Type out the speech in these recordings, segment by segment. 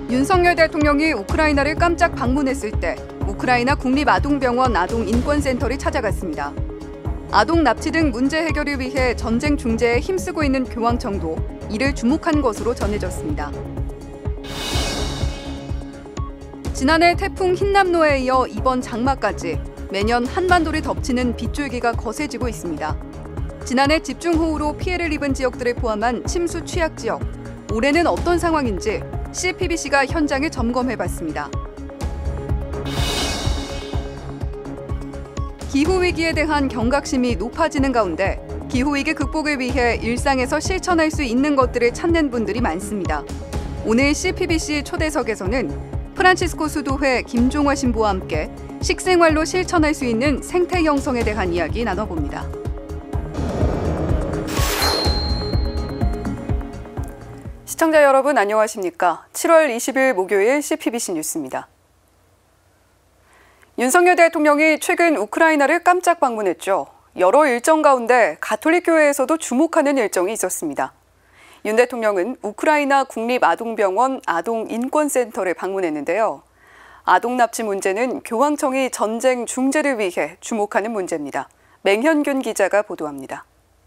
윤석열 대통령이 우크라이나를 깜짝 방문했을 때 우크라이나 국립아동병원 아동인권센터를 찾아갔습니다. 아동 납치 등 문제 해결을 위해 전쟁 중재에 힘쓰고 있는 교황청도 이를 주목한 것으로 전해졌습니다. 지난해 태풍 흰남노에 이어 이번 장마까지 매년 한반도를 덮치는 빗줄기가 거세지고 있습니다. 지난해 집중호우로 피해를 입은 지역들을 포함한 침수 취약 지역, 올해는 어떤 상황인지 CPBC가 현장을 점검해봤습니다. 기후위기에 대한 경각심이 높아지는 가운데 기후위기 극복을 위해 일상에서 실천할 수 있는 것들을 찾는 분들이 많습니다. 오늘 CPBC 초대석에서는 프란치스코 수도회 김종화 신부와 함께 식생활로 실천할 수 있는 생태 형성에 대한 이야기 나눠봅니다. 시청자 여러분 안녕하십니까? 7월 20일 목요일 CPBC 뉴스입니다. 윤석열 대통령이 최근 우크라이나를 깜짝 방문했죠. 여러 일정 가운데 가톨릭교회에서도 주목하는 일정이 있었습니다. 윤 대통령은 우크라이나 국립아동병원 아동인권센터를 방문했는데요. 아동 납치 문제는 교황청이 전쟁 중재를 위해 주목하는 문제입니다. 맹현균 기자가 보도합니다.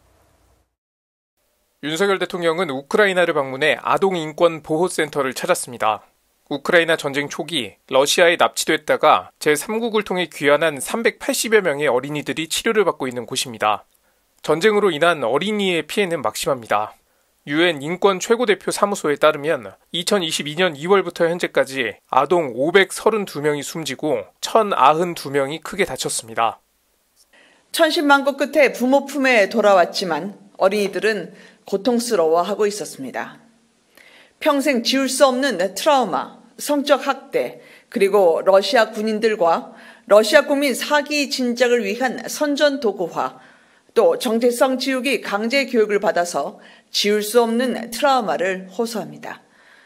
윤석열 대통령은 우크라이나를 방문해 아동인권보호센터를 찾았습니다. 우크라이나 전쟁 초기 러시아에 납치됐다가 제3국을 통해 귀환한 380여 명의 어린이들이 치료를 받고 있는 곳입니다. 전쟁으로 인한 어린이의 피해는 막심합니다. UN 인권 최고대표 사무소에 따르면 2022년 2월부터 현재까지 아동 532명이 숨지고 1092명이 크게 다쳤습니다. 천신만고 끝에 부모 품에 돌아왔지만 어린이들은 고통스러워하고 있었습니다. 평생 지울 수 없는 트라우마, 성적 학대, 그리고 러시아 군인들과 러시아 국민 사기 진작을 위한 선전도구화, 또 정체성 지우기 강제 교육을 받아서 지울 수 없는 트라우마를 호소합니다.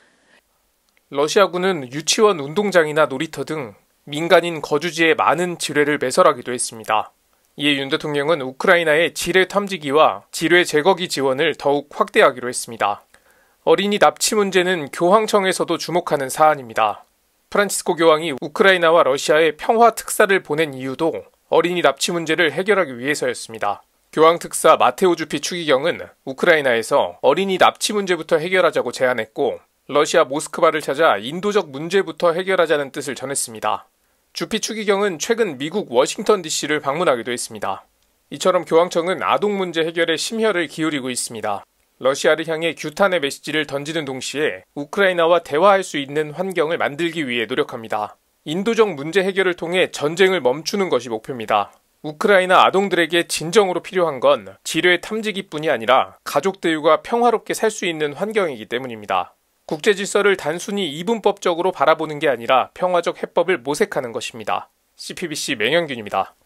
러시아군은 유치원 운동장이나 놀이터 등 민간인 거주지에 많은 지뢰를 매설하기도 했습니다. 이에 윤 대통령은 우크라이나의 지뢰 탐지기와 지뢰 제거기 지원을 더욱 확대하기로 했습니다. 어린이 납치 문제는 교황청에서도 주목하는 사안입니다. 프란치스코 교황이 우크라이나와 러시아에 평화 특사를 보낸 이유도 어린이 납치 문제를 해결하기 위해서였습니다. 교황 특사 마테오 주피 추기경은 우크라이나에서 어린이 납치 문제부터 해결하자고 제안했고 러시아 모스크바를 찾아 인도적 문제부터 해결하자는 뜻을 전했습니다. 주피 추기경은 최근 미국 워싱턴 DC를 방문하기도 했습니다. 이처럼 교황청은 아동 문제 해결에 심혈을 기울이고 있습니다. 러시아를 향해 규탄의 메시지를 던지는 동시에 우크라이나와 대화할 수 있는 환경을 만들기 위해 노력합니다. 인도적 문제 해결을 통해 전쟁을 멈추는 것이 목표입니다. 우크라이나 아동들에게 진정으로 필요한 건 지뢰 탐지기뿐이 아니라 가족들과 평화롭게 살 수 있는 환경이기 때문입니다. 국제 질서를 단순히 이분법적으로 바라보는 게 아니라 평화적 해법을 모색하는 것입니다. CPBC 맹현균입니다.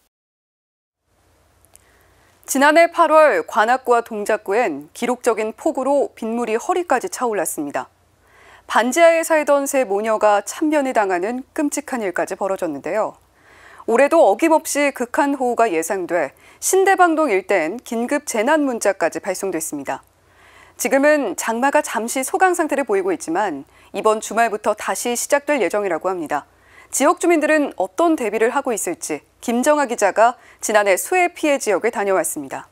지난해 8월 관악구와 동작구엔 기록적인 폭우로 빗물이 허리까지 차올랐습니다. 반지하에 살던 세 모녀가 참변을 당하는 끔찍한 일까지 벌어졌는데요. 올해도 어김없이 극한호우가 예상돼 신대방동 일대엔 긴급 재난 문자까지 발송됐습니다. 지금은 장마가 잠시 소강 상태를 보이고 있지만 이번 주말부터 다시 시작될 예정이라고 합니다. 지역 주민들은 어떤 대비를 하고 있을지 김정아 기자가 지난해 수해 피해 지역을 다녀왔습니다.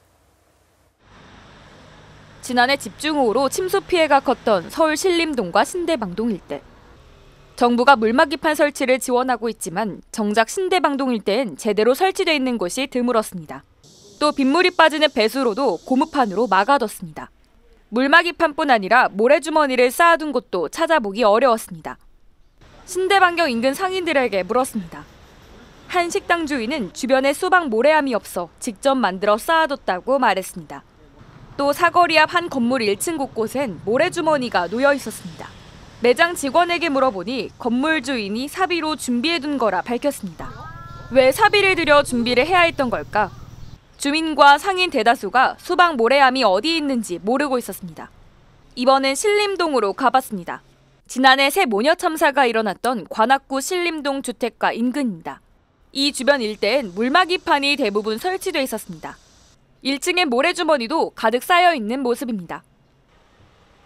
지난해 집중호우로 침수 피해가 컸던 서울 신림동과 신대방동 일대. 정부가 물막이판 설치를 지원하고 있지만 정작 신대방동 일대엔 제대로 설치돼 있는 곳이 드물었습니다. 또 빗물이 빠지는 배수로도 고무판으로 막아뒀습니다. 물막이판뿐 아니라 모래주머니를 쌓아둔 곳도 찾아보기 어려웠습니다. 신대방경 인근 상인들에게 물었습니다. 한 식당 주인은 주변에 수박 모래암이 없어 직접 만들어 쌓아뒀다고 말했습니다. 또 사거리 앞 한 건물 1층 곳곳엔 모래주머니가 놓여 있었습니다. 매장 직원에게 물어보니 건물 주인이 사비로 준비해둔 거라 밝혔습니다. 왜 사비를 들여 준비를 해야 했던 걸까? 주민과 상인 대다수가 수박 모래암이 어디 있는지 모르고 있었습니다. 이번엔 신림동으로 가봤습니다. 지난해 새 모녀 참사가 일어났던 관악구 신림동 주택가 인근입니다. 이 주변 일대엔 물막이판이 대부분 설치돼 있었습니다. 1층엔 모래주머니도 가득 쌓여 있는 모습입니다.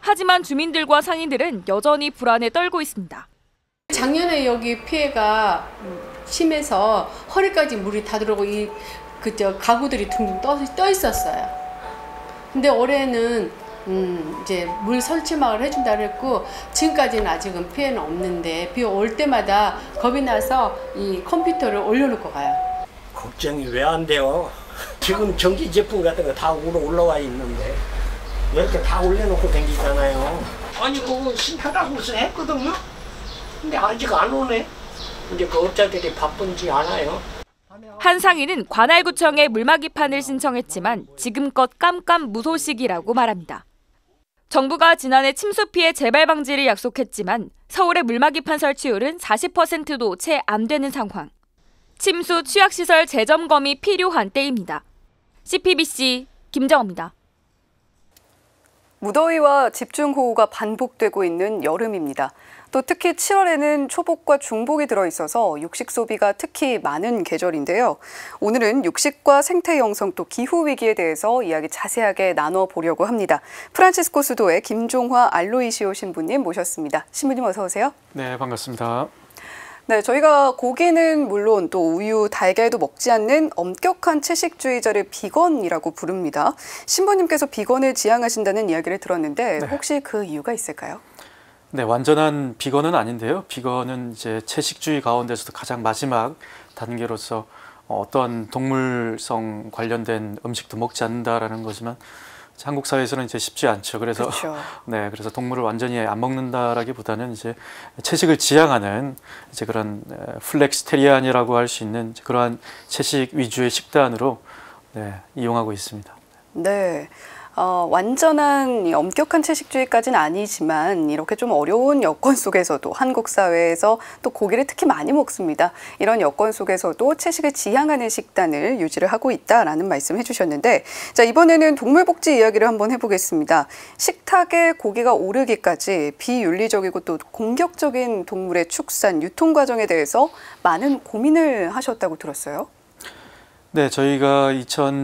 하지만 주민들과 상인들은 여전히 불안에 떨고 있습니다. 작년에 여기 피해가 심해서 허리까지 물이 다 들어오고 가구들이 둥둥 떠 있었어요. 근데 올해는 이제 물 설치막을 해준다 그랬고 지금까지는 아직은 피해는 없는데 비 올 때마다 겁이 나서 이 컴퓨터를 올려놓고 가요. 걱정이 왜 안 돼요? 지금 전기 제품 같은 거 다 올라와 있는데 이렇게 다 올려놓고 다니잖아요. 아니 그거 신청하고 했거든요. 근데 아직 안 오네. 이제 그 업자들이 바쁜지 않아요. 한 상인은 관할구청에 물막이판을 신청했지만 지금껏 깜깜무소식이라고 말합니다. 정부가 지난해 침수 피해 재발 방지를 약속했지만 서울의 물막이판 설치율은 40%도 채 안 되는 상황. 침수 취약시설 재점검이 필요한 때입니다. CPBC 김정호입니다. 무더위와 집중호우가 반복되고 있는 여름입니다. 또 특히 7월에는 초복과 중복이 들어있어서 육식 소비가 특히 많은 계절인데요. 오늘은 육식과 생태 영성 또 기후 위기에 대해서 이야기 자세하게 나눠보려고 합니다. 프란치스코 수도의 김종화 알로이시오 신부님 모셨습니다. 신부님 어서 오세요. 네, 반갑습니다. 네, 저희가 고기는 물론 또 우유, 달걀도 먹지 않는 엄격한 채식주의자를 비건이라고 부릅니다. 신부님께서 비건을 지향하신다는 이야기를 들었는데 혹시 그 이유가 있을까요? 네, 완전한 비건은 아닌데요. 비건은 이제 채식주의 가운데서도 가장 마지막 단계로서 어떠한 동물성 관련된 음식도 먹지 않는다라는 거지만 한국 사회에서는 이제 쉽지 않죠. 그래서 그렇죠. 네, 그래서 동물을 완전히 안 먹는다라기보다는 이제 채식을 지향하는 이제 그런 플렉스테리안이라고 할 수 있는 그러한 채식 위주의 식단으로 이용하고 있습니다. 네. 완전한 엄격한 채식주의까지는 아니지만 이렇게 좀 어려운 여건 속에서도 한국 사회에서 또 고기를 특히 많이 먹습니다. 이런 여건 속에서도 채식을 지향하는 식단을 유지를 하고 있다라는 말씀 해주셨는데 자 이번에는 동물복지 이야기를 한번 해보겠습니다. 식탁에 고기가 오르기까지 비윤리적이고 또 공격적인 동물의 축산, 유통 과정에 대해서 많은 고민을 하셨다고 들었어요. 네, 저희가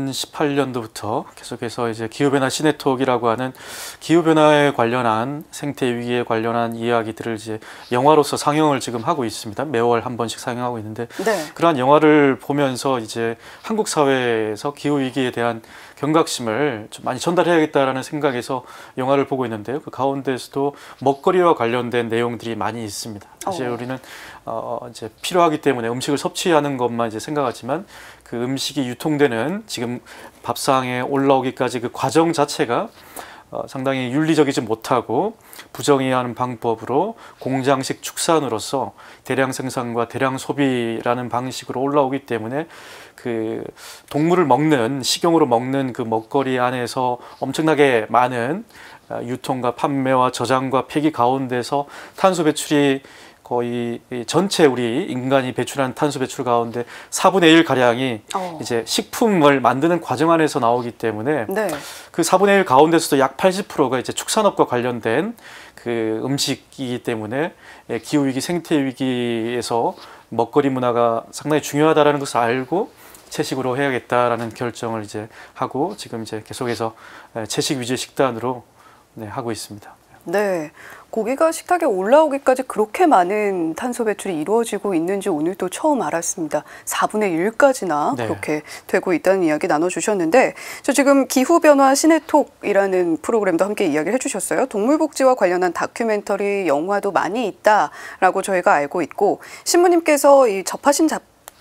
2018년도부터 계속해서 이제 기후변화 시네톡이라고 하는 기후변화에 관련한 생태 위기에 관련한 이야기들을 이제 영화로서 상영을 지금 하고 있습니다. 매월 한 번씩 상영하고 있는데 그러한 영화를 보면서 이제 한국 사회에서 기후 위기에 대한 경각심을 좀 많이 전달해야겠다라는 생각에서 영화를 보고 있는데요. 그 가운데서도 먹거리와 관련된 내용들이 많이 있습니다. 사실 우리는 이제 필요하기 때문에 음식을 섭취하는 것만 이제 생각하지만 그 음식이 유통되는 지금 밥상에 올라오기까지 그 과정 자체가 상당히 윤리적이지 못하고 부정의하는 방법으로 공장식 축산으로서 대량 생산과 대량 소비라는 방식으로 올라오기 때문에 그 동물을 먹는 식용으로 먹는 그 먹거리 안에서 엄청나게 많은 유통과 판매와 저장과 폐기 가운데서 탄소 배출이 거의 전체 우리 인간이 배출한 탄소 배출 가운데 4분의 1 가량이 이제 식품을 만드는 과정 안에서 나오기 때문에 그 4분의 1 가운데서도 약 80%가 이제 축산업과 관련된 그 음식이기 때문에 기후 위기, 생태 위기에서 먹거리 문화가 상당히 중요하다라는 것을 알고 채식으로 해야겠다라는 결정을 이제 하고 지금 이제 계속해서 채식 위주의 식단으로 하고 있습니다. 네, 고기가 식탁에 올라오기까지 그렇게 많은 탄소 배출이 이루어지고 있는지 오늘 또 처음 알았습니다. 4분의 1까지나 그렇게 되고 있다는 이야기 나눠주셨는데 저 지금 기후변화 시네톡이라는 프로그램도 함께 이야기를 해주셨어요. 동물복지와 관련한 다큐멘터리, 영화도 많이 있다라고 저희가 알고 있고 신부님께서 이 접하신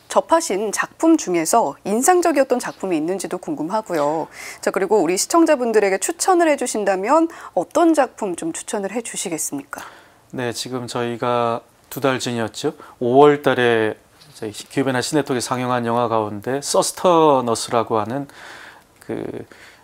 작품 중에서 인상적이었던 작품이 있는지도 궁금하고요. 자, 그리고 우리 시청자분들에게 추천을 해주신다면 어떤 작품 좀 추천을 해주시겠습니까? 네, 지금 저희가 2달 전이었죠. 5월 달에 기후변화 시네톡에 상영한 영화 가운데 서스터너스라고 하는 그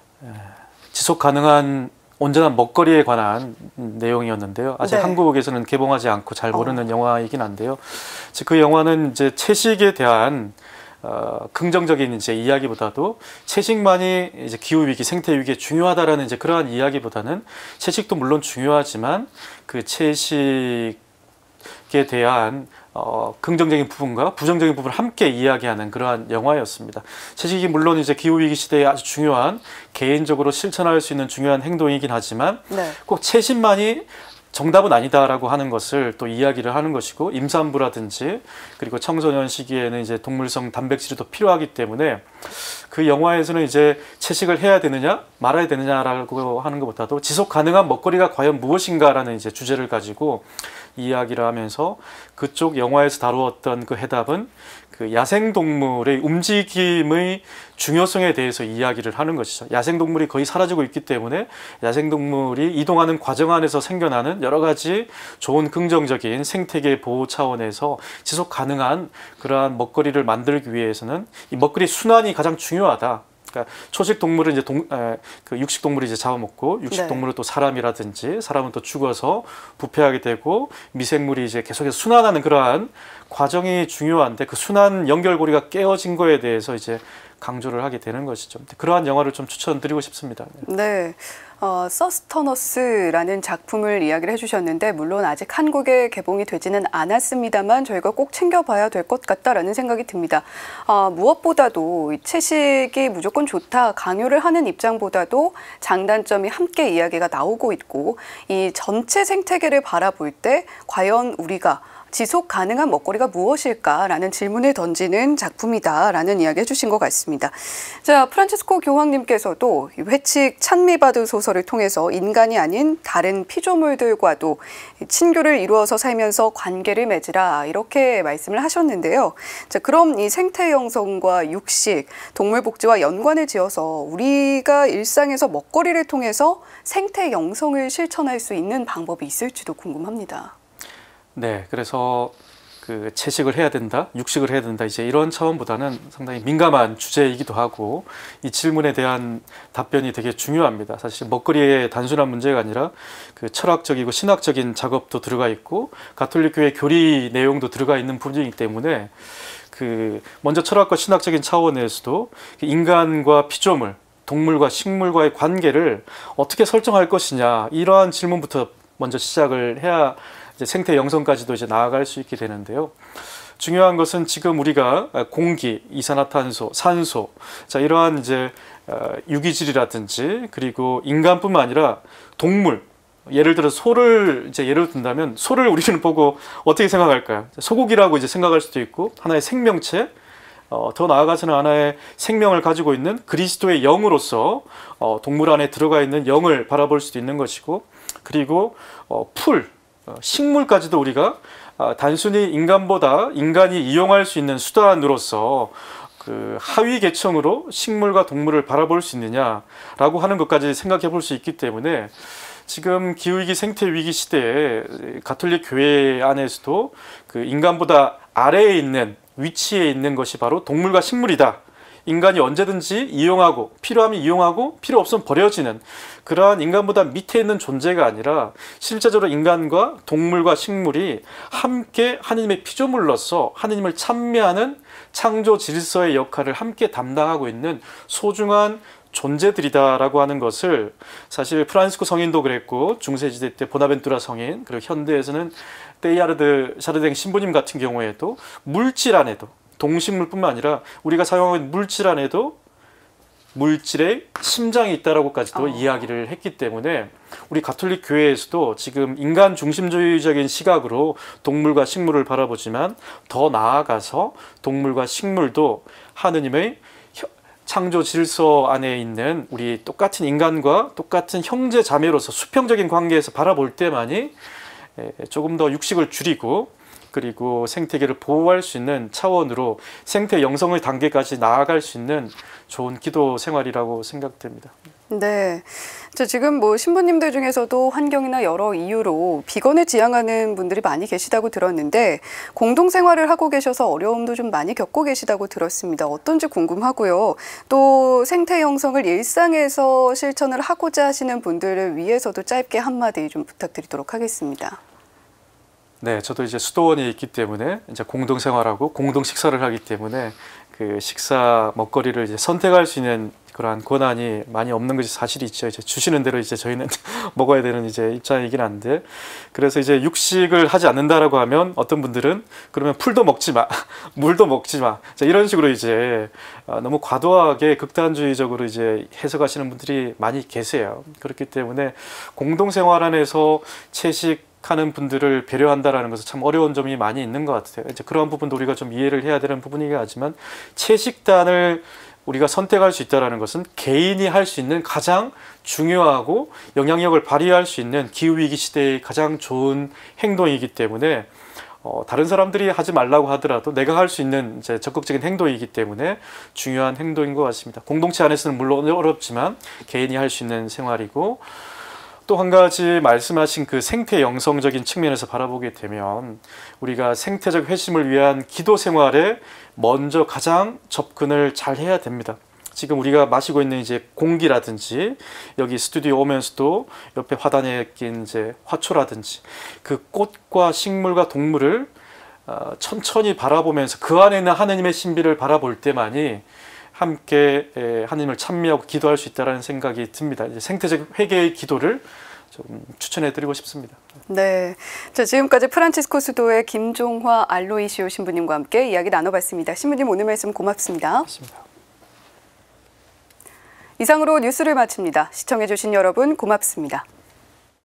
지속 가능한 온전한 먹거리에 관한 내용이었는데요. 아직 한국에서는 개봉하지 않고 잘 모르는 영화이긴 한데요. 그 영화는 이제 채식에 대한 긍정적인 이제 이야기보다도 채식만이 이제 기후 위기, 생태 위기에 중요하다라는 이제 그러한 이야기보다는 채식도 물론 중요하지만 그 채식에 대한 긍정적인 부분과 부정적인 부분을 함께 이야기하는 그러한 영화였습니다. 채식이 물론 이제 기후위기 시대에 아주 중요한 개인적으로 실천할 수 있는 중요한 행동이긴 하지만 네. 꼭 채식만이 정답은 아니다라고 하는 것을 또 이야기를 하는 것이고 임산부라든지 그리고 청소년 시기에는 이제 동물성 단백질이 더 필요하기 때문에 그 영화에서는 이제 채식을 해야 되느냐 말아야 되느냐라고 하는 것보다도 지속 가능한 먹거리가 과연 무엇인가라는 이제 주제를 가지고 이야기를 하면서 그쪽 영화에서 다루었던 그 해답은 그 야생동물의 움직임의 중요성에 대해서 이야기를 하는 것이죠. 야생동물이 거의 사라지고 있기 때문에 야생동물이 이동하는 과정 안에서 생겨나는 여러 가지 좋은 긍정적인 생태계 보호 차원에서 지속 가능한 그러한 먹거리를 만들기 위해서는 이 먹거리 순환이 가장 중요하다. 그러니까 초식 동물은 이제 그 육식 동물이 이제 잡아먹고 육식 동물은 또 사람이라든지 사람은 또 죽어서 부패하게 되고 미생물이 이제 계속해서 순환하는 그러한 과정이 중요한데 그 순환 연결고리가 깨어진 거에 대해서 이제 강조를 하게 되는 것이죠. 그러한 영화를 좀 추천드리고 싶습니다. 네. 서스터너스라는 작품을 이야기를 해주셨는데 물론 아직 한국에 개봉이 되지는 않았습니다만 저희가 꼭 챙겨봐야 될 것 같다라는 생각이 듭니다. 무엇보다도 채식이 무조건 좋다 강요를 하는 입장보다도 장단점이 함께 이야기가 나오고 있고 이 전체 생태계를 바라볼 때 과연 우리가 지속 가능한 먹거리가 무엇일까라는 질문을 던지는 작품이다라는 이야기 해주신 것 같습니다. 자, 프란치스코 교황님께서도 회칙 찬미바드 소설을 통해서 인간이 아닌 다른 피조물들과도 친교를 이루어서 살면서 관계를 맺으라 이렇게 말씀을 하셨는데요. 자, 그럼 이 생태 영성과 육식, 동물 복지와 연관을 지어서 우리가 일상에서 먹거리를 통해서 생태 영성을 실천할 수 있는 방법이 있을지도 궁금합니다. 네, 그래서 그 채식을 해야 된다, 육식을 해야 된다 이제 이런 차원보다는 상당히 민감한 주제이기도 하고 이 질문에 대한 답변이 되게 중요합니다. 사실 먹거리의 단순한 문제가 아니라 그 철학적이고 신학적인 작업도 들어가 있고 가톨릭 교회 교리 내용도 들어가 있는 부분이기 때문에 그 먼저 철학과 신학적인 차원에서도 인간과 피조물, 동물과 식물과의 관계를 어떻게 설정할 것이냐 이러한 질문부터 먼저 시작을 해야 이제 생태 영성까지도 이제 나아갈 수 있게 되는데요. 중요한 것은 지금 우리가 공기, 이산화탄소, 산소, 자 이러한 이제 유기질이라든지 그리고 인간뿐만 아니라 동물, 예를 들어 소를 이제 예를 든다면 소를 우리는 보고 어떻게 생각할까요? 소고기라고 이제 생각할 수도 있고 하나의 생명체. 더 나아가서는 하나의 생명을 가지고 있는 그리스도의 영으로서 동물 안에 들어가 있는 영을 바라볼 수도 있는 것이고 그리고 풀, 식물까지도 우리가 단순히 인간보다 인간이 이용할 수 있는 수단으로서 그 하위 계층으로 식물과 동물을 바라볼 수 있느냐라고 하는 것까지 생각해 볼 수 있기 때문에 지금 기후위기 생태위기 시대에 가톨릭 교회 안에서도 그 인간보다 아래에 있는 위치에 있는 것이 바로 동물과 식물이다. 인간이 언제든지 이용하고 필요하면 이용하고 필요 없으면 버려지는 그러한 인간보다 밑에 있는 존재가 아니라 실제적으로 인간과 동물과 식물이 함께 하느님의 피조물로서 하느님을 찬미하는 창조 질서의 역할을 함께 담당하고 있는 소중한 존재들이다라고 하는 것을 사실 프란시스코 성인도 그랬고 중세시대 때 보나벤투라 성인 그리고 현대에서는 테일하르드 샤르댕 신부님 같은 경우에도 물질 안에도 동식물뿐만 아니라 우리가 사용하고 있는 물질 안에도 물질의 심장이 있다라고까지도 이야기를 했기 때문에 우리 가톨릭 교회에서도 지금 인간 중심주의적인 시각으로 동물과 식물을 바라보지만 더 나아가서 동물과 식물도 하느님의 창조 질서 안에 있는 우리 똑같은 인간과 똑같은 형제 자매로서 수평적인 관계에서 바라볼 때만이 조금 더 육식을 줄이고 그리고 생태계를 보호할 수 있는 차원으로 생태 영성의 단계까지 나아갈 수 있는 좋은 기도 생활이라고 생각됩니다. 네. 지금 뭐 신부님들 중에서도 환경이나 여러 이유로 비건을 지향하는 분들이 많이 계시다고 들었는데 공동생활을 하고 계셔서 어려움도 좀 많이 겪고 계시다고 들었습니다. 어떤지 궁금하고요. 또 생태 영성을 일상에서 실천을 하고자 하시는 분들을 위해서도 짧게 한마디 좀 부탁드리도록 하겠습니다. 네, 저도 이제 수도원에 있기 때문에 이제 공동 생활하고 공동 식사를 하기 때문에 그 식사 먹거리를 이제 선택할 수 있는 그러한 권한이 많이 없는 것이 사실이죠. 이제 주시는 대로 이제 저희는 먹어야 되는 이제 입장이긴 한데, 그래서 이제 육식을 하지 않는다라고 하면 어떤 분들은 그러면 풀도 먹지 마, 물도 먹지 마, 자, 이런 식으로 이제 너무 과도하게 극단주의적으로 이제 해석하시는 분들이 많이 계세요. 그렇기 때문에 공동생활 안에서 채식하는 분들을 배려한다라는 것은 참 어려운 점이 많이 있는 것 같아요. 이제 그런 부분도 우리가 좀 이해를 해야 되는 부분이긴 하지만, 채식단을 우리가 선택할 수 있다는 것은 개인이 할 수 있는 가장 중요하고 영향력을 발휘할 수 있는 기후위기 시대의 가장 좋은 행동이기 때문에 다른 사람들이 하지 말라고 하더라도 내가 할 수 있는 이제 적극적인 행동이기 때문에 중요한 행동인 것 같습니다. 공동체 안에서는 물론 어렵지만 개인이 할 수 있는 생활이고, 또 한 가지 말씀하신 그 생태 영성적인 측면에서 바라보게 되면 우리가 생태적 회심을 위한 기도 생활에 먼저 가장 접근을 잘 해야 됩니다. 지금 우리가 마시고 있는 이제 공기라든지, 여기 스튜디오 오면서도 옆에 화단에 낀 이제 화초라든지, 그 꽃과 식물과 동물을 천천히 바라보면서 그 안에 있는 하느님의 신비를 바라볼 때만이 함께 하나님을 찬미하고 기도할 수 있다는 생각이 듭니다. 이제 생태적 회개의 기도를 좀 추천해드리고 싶습니다. 네, 자, 지금까지 프란치스코 수도의 김종화 알로이시오 신부님과 함께 이야기 나눠봤습니다. 신부님, 오늘 말씀 고맙습니다. 고맙습니다. 이상으로 뉴스를 마칩니다. 시청해주신 여러분 고맙습니다.